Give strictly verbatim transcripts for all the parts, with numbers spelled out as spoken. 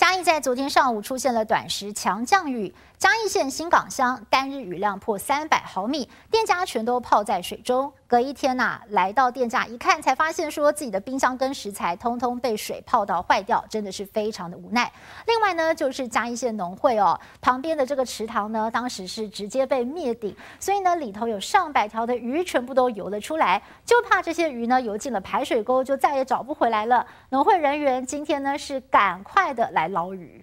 嘉义在昨天上午出现了短时强降雨，嘉义县新港乡单日雨量破三百毫米，店家全都泡在水中。隔一天呐、啊，来到店家一看，才发现说自己的冰箱跟食材通通被水泡到坏掉，真的是非常的无奈。另外呢，就是嘉义县农会哦旁边的这个池塘呢，当时是直接被灭顶，所以呢里头有上百条的鱼全部都游了出来，就怕这些鱼呢游进了排水沟，就再也找不回来了。农会人员今天呢是赶快的来捞鱼。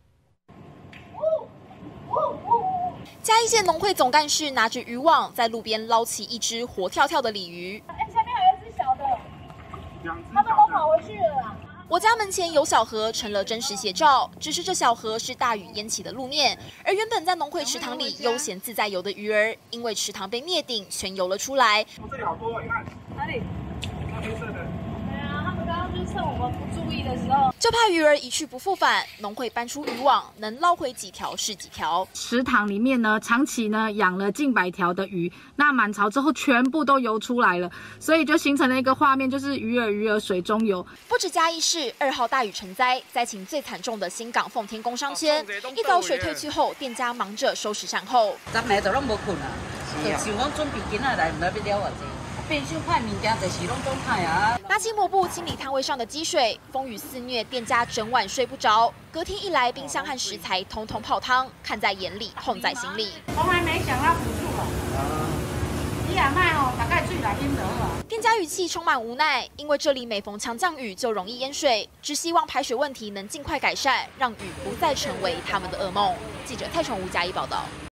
嘉义县农会总干事拿着渔网在路边捞起一只活跳跳的鲤鱼。 哎，前面还有一只小的，他们都跑回去了啦。 我家门前有小河，成了真实写照。只是这小河是大雨淹起的路面，而原本在农会池塘里悠闲自在游的鱼儿，因为池塘被灭顶，全游了出来。 哦，这里好多，你看哪里？ 那黑色的。 对啊，他们刚刚就是趁我们不注意的时候， 就怕鱼儿一去不复返。农会搬出渔网，能捞回几条是几条。 池塘里面呢，长期呢养了近百条的鱼，那满潮之后全部都游出来了，所以就形成了一个画面，就是鱼儿鱼儿水中游。 不止嘉义市，二号大雨成灾，灾情最惨重的新港奉天工商圈，一早水退去后，店家忙着收拾善后。 昨暝就拢无困啊，就想讲准备今仔来，唔知要了偌济。变相歹物件就是拢总歹啊！ 拿起抹布清理摊位上的积水，风雨肆虐，店家整晚睡不着。隔天一来，冰箱和食材通通泡汤，看在眼里，痛在心里。 从来没想到补助了。你也卖哦，大概水来淹得了。 店家语气充满无奈，因为这里每逢强降雨就容易淹水，只希望排水问题能尽快改善，让雨不再成为他们的噩梦。记者蔡崇吴嘉义报道。